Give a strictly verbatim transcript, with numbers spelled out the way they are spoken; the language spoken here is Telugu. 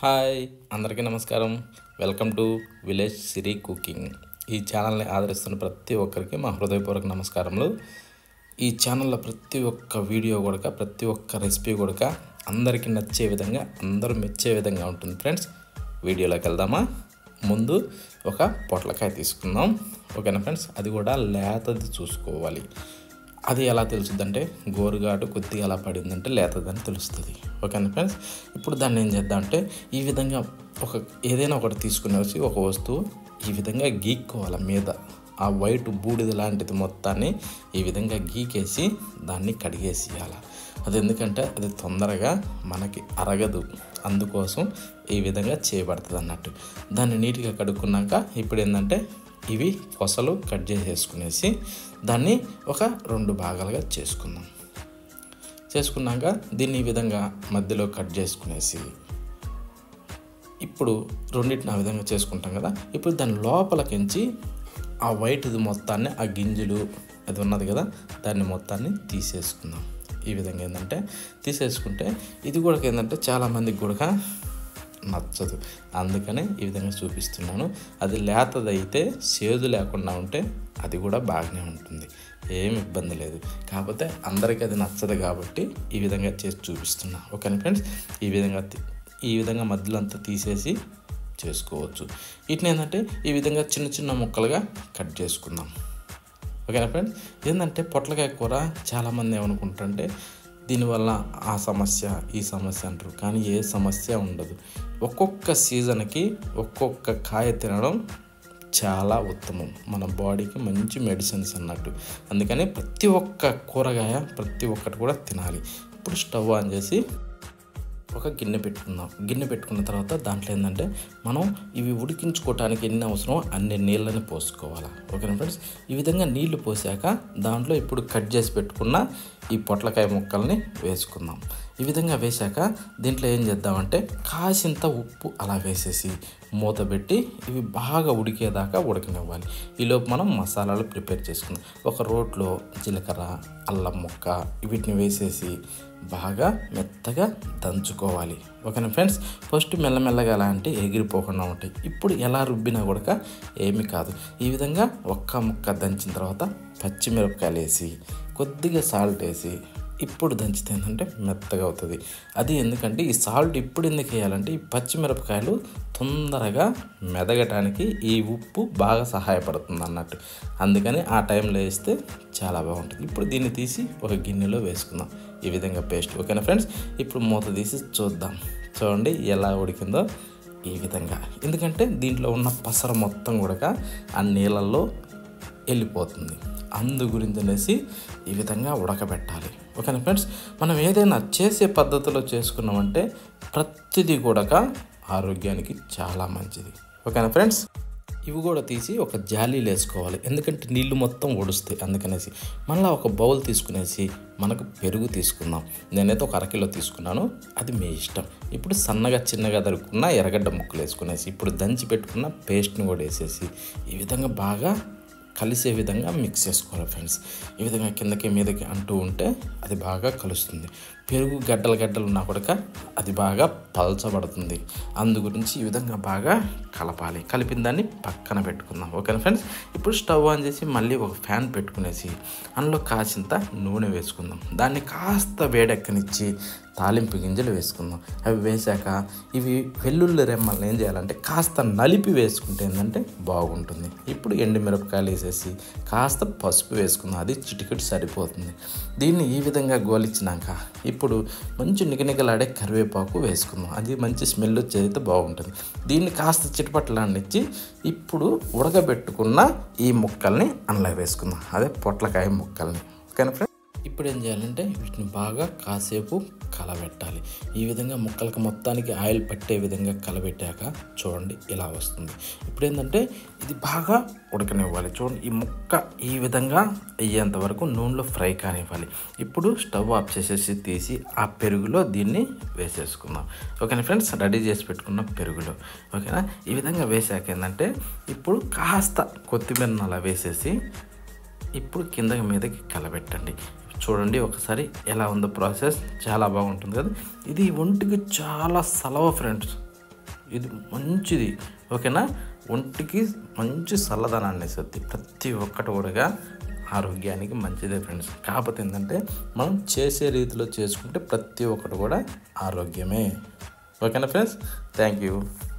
హాయ్ అందరికీ నమస్కారం. Welcome to village Siri cooking. ఈ ఛానల్ని ఆదరిస్తున్న ప్రతి ఒక్కరికి మా హృదయపూర్వక నమస్కారములు. ఈ ఛానల్లో ప్రతి ఒక్క వీడియో కూడా ప్రతి ఒక్క రెసిపీ కూడా అందరికీ నచ్చే విధంగా అందరూ మెచ్చే విధంగా ఉంటుంది ఫ్రెండ్స్. వీడియోలోకి వెళ్దామా? ముందు ఒక పొట్లకాయ తీసుకుందాం. ఓకేనా ఫ్రెండ్స్? అది కూడా లేతది చూసుకోవాలి. అది ఎలా తెలుస్తుందంటే గోరుగాటు కొద్దిగా అలా పడిందంటే లేతదని తెలుస్తుంది. ఓకేనా ఫ్రెండ్స్? ఇప్పుడు దాన్ని ఏం చేద్దామంటే ఈ విధంగా ఒక ఏదైనా ఒకటి తీసుకుని వచ్చి ఒక వస్తువు ఈ విధంగా గీక్కోవాలి. మీద ఆ వైట్ బూడిద లాంటిది మొత్తాన్ని ఈ విధంగా గీకేసి దాన్ని కడిగేసేయాలి. అది ఎందుకంటే అది తొందరగా మనకి అరగదు, అందుకోసం ఈ విధంగా చేయబడుతుంది అన్నట్టు. దాన్ని నీట్గా కడుక్కున్నాక ఇప్పుడు ఏంటంటే ఇవి పొసలు కట్ చేసేసుకునేసి దాన్ని ఒక రెండు భాగాలుగా చేసుకుందాం. చేసుకున్నాక దీన్ని ఈ విధంగా మధ్యలో కట్ చేసుకునేసి ఇప్పుడు రెండింటిని ఆ విధంగా చేసుకుంటాం కదా. ఇప్పుడు దాని లోపలికించి ఆ వైట్ది మొత్తాన్ని ఆ గింజలు అది ఉన్నది కదా దాన్ని మొత్తాన్ని తీసేసుకుందాం. ఈ విధంగా ఏంటంటే తీసేసుకుంటే ఇది కూడా ఏంటంటే చాలామందికి కూడా నచ్చదు, అందుకనే ఈ విధంగా చూపిస్తున్నాను. అది లేతదైతే సేదు లేకుండా ఉంటే అది కూడా బాగానే ఉంటుంది, ఏమి ఇబ్బంది లేదు. కాకపోతే అందరికీ అది నచ్చదు కాబట్టి ఈ విధంగా చేసి చూపిస్తున్నా. ఓకేనా ఫ్రెండ్స్? ఈ విధంగా ఈ విధంగా మధ్యలో అంతా తీసేసి చేసుకోవచ్చు. వీటిని ఏంటంటే ఈ విధంగా చిన్న చిన్న ముక్కలుగా కట్ చేసుకుందాం. ఓకేనా ఫ్రెండ్స్? ఏంటంటే పొట్లకాయ కూర చాలామంది ఏమనుకుంటారంటే దీనివల్ల ఆ సమస్య ఈ సమస్య అంటారు, కానీ ఏ సమస్య ఉండదు. ఒక్కొక్క సీజన్కి ఒక్కొక్క కాయ తినడం చాలా ఉత్తమం, మన బాడీకి మంచి మెడిసిన్స్ అన్నట్టు. అందుకని ప్రతి ఒక్క కూరగాయ ప్రతి ఒక్కటి కూడా తినాలి. ఇప్పుడు స్టవ్ ఆన్ చేసి ఒక గిన్నె పెట్టుకుందాం. గిన్నె పెట్టుకున్న తర్వాత దాంట్లో ఏంటంటే మనం ఇవి ఉడికించుకోవటానికి ఎన్ని అవసరమో అన్ని నీళ్ళని పోసుకోవాలి. ఓకేనా ఫ్రెండ్స్? ఈ విధంగా నీళ్లు పోసాక దాంట్లో ఇప్పుడు కట్ చేసి పెట్టుకున్న ఈ పొట్లకాయ ముక్కల్ని వేసుకుందాం. ఈ విధంగా వేసాక దీంట్లో ఏం చేద్దామంటే కాసింత ఉప్పు అలా వేసేసి మూత పెట్టి ఇవి బాగా ఉడికేదాకా ఉడకనివ్వాలి. ఈలోపు మనం మసాలాలు ప్రిపేర్ చేసుకుందాం. ఒక రోట్లో జీలకర్ర, అల్లం ముక్క వీటిని వేసేసి బాగా మెత్తగా దంచుకోవాలి. ఓకేనా ఫ్రెండ్స్? ఫస్ట్ మెల్లమెల్లగా ఎలా అంటే ఎగిరిపోకుండా ఉంటాయి. ఇప్పుడు ఎలా రుబ్బినా కూడా ఏమీ కాదు. ఈ విధంగా ఒక్క ముక్క దంచిన తర్వాత పచ్చిమిరపకాయలు వేసి కొద్దిగా సాల్ట్ వేసి ఇప్పుడు దంచితే ఏంటంటే మెత్తగా అవుతుంది. అది ఎందుకంటే ఈ సాల్ట్ ఇప్పుడు ఎందుకు వేయాలంటే ఈ పచ్చిమిరపకాయలు తొందరగా మెదగటానికి ఈ ఉప్పు బాగా సహాయపడుతుంది అన్నట్టు. అందుకని ఆ టైంలో వేస్తే చాలా బాగుంటుంది. ఇప్పుడు దీన్ని తీసి ఒక గిన్నెలో వేసుకుందాం. ఈ విధంగా పేస్ట్. ఓకేనా ఫ్రెండ్స్? ఇప్పుడు మూత తీసి చూద్దాం. చూడండి ఎలా ఉడికిందో. ఈ విధంగా ఎందుకంటే దీంట్లో ఉన్న పసర మొత్తం కూడా ఆ నీళ్ళల్లో వెళ్ళిపోతుంది, అందు గురించి అనేసి ఈ విధంగా ఉడకబెట్టాలి. ఓకేనా ఫ్రెండ్స్? మనం ఏదైనా చేసే పద్ధతిలో చేసుకున్నామంటే ప్రతిదీ కూడా ఆరోగ్యానికి చాలా మంచిది. ఓకేనా ఫ్రెండ్స్? ఇవి కూడా తీసి ఒక జాలీలో వేసుకోవాలి, ఎందుకంటే నీళ్ళు మొత్తం ఒడుస్తాయి. అందుకనేసి మళ్ళీ ఒక బౌల్ తీసుకునేసి మనకు పెరుగు తీసుకుందాం. నేనైతే ఒక అరకిలో తీసుకున్నాను, అది మీ ఇష్టం. ఇప్పుడు సన్నగా చిన్నగా దొరుకున్న ఎర్రగడ్డ ముక్కలు వేసుకునేసి ఇప్పుడు దంచి పెట్టుకున్న పేస్ట్ని కూడా వేసేసి ఈ విధంగా బాగా కలిసే విధంగా మిక్స్ చేసుకోవాలి ఫ్రెండ్స్. ఈ విధంగా కిందకి మీదకి అంటూ ఉంటే అది బాగా కలుస్తుంది. పెరుగు గడ్డలు గడ్డలు ఉన్నా కూడా అది బాగా పల్చబడుతుంది. అందు గురించి ఈ విధంగా బాగా కలపాలి. కలిపిన దాన్ని పక్కన పెట్టుకుందాం. ఓకేనా ఫ్రెండ్స్? ఇప్పుడు స్టవ్ ఆన్ చేసి మళ్ళీ ఒక ఫ్యాన్ పెట్టుకునేసి అందులో కాసింత నూనె వేసుకుందాం. దాన్ని కాస్త వేడెక్కనిచ్చి తాలింపు గింజలు వేసుకుందాం. అవి వేసాక ఇవి వెల్లుల్లి రెమ్మల్ని ఏం చేయాలంటే కాస్త నలిపి వేసుకుంటే ఏంటంటే బాగుంటుంది. ఇప్పుడు ఎండుమిరపకాయలు వేసేసి కాస్త పసుపు వేసుకుందాం, అది చిటికెట్ సరిపోతుంది. దీన్ని ఈ విధంగా గోలిచ్చినాక ఇప్పుడు మంచి నిగనిగలాడే కరివేపాకు వేసుకుందాం, అది మంచి స్మెల్ వచ్చేదైతే బాగుంటుంది. దీన్ని కాస్త చిటపట్లాడిచ్చి ఇప్పుడు ఉడకబెట్టుకున్న ఈ ముక్కల్ని అందులో వేసుకుందాం, అదే పొట్లకాయ ముక్కల్ని. ఓకేనా ఫ్రెండ్స్? ఇప్పుడు ఏం చేయాలంటే వీటిని బాగా కాసేపు కలబెట్టాలి. ఈ విధంగా ముక్కలకు మొత్తానికి ఆయిల్ పట్టే విధంగా కలబెట్టాక చూడండి ఇలా వస్తుంది. ఇప్పుడు ఏంటంటే ఇది బాగా ఉడకనివ్వాలి. చూడండి ఈ ముక్క ఈ విధంగా అయ్యేంత వరకు నూనెలో ఫ్రై కానివ్వాలి. ఇప్పుడు స్టవ్ ఆఫ్ చేసేసి తీసి ఆ పెరుగులో దీన్ని వేసేసుకుందాం. ఓకేనా ఫ్రెండ్స్? రెడీ చేసి పెట్టుకున్న పెరుగులో. ఓకేనా? ఈ విధంగా వేసాక ఏంటంటే ఇప్పుడు కాస్త కొత్తిమీర అలా వేసేసి ఇప్పుడు కిందకి మీదకి కలబెట్టండి. చూడండి ఒకసారి ఎలా ఉందో ప్రాసెస్, చాలా బాగుంటుంది కదా. ఇది ఒంటికి చాలా సలవ ఫ్రెండ్స్. ఇది మంచిది, ఓకేనా. ఒంటికి మంచి చల్లదనాన్ని ఇస్తుంది. ప్రతి ఒక్కటి కూడా ఆరోగ్యానికి మంచిదే ఫ్రెండ్స్. కాకపోతే ఏంటంటే మనం చేసే రీతిలో చేసుకుంటే ప్రతి ఒక్కటి కూడా ఆరోగ్యమే, ఓకేనా ఫ్రెండ్స్. Thank you.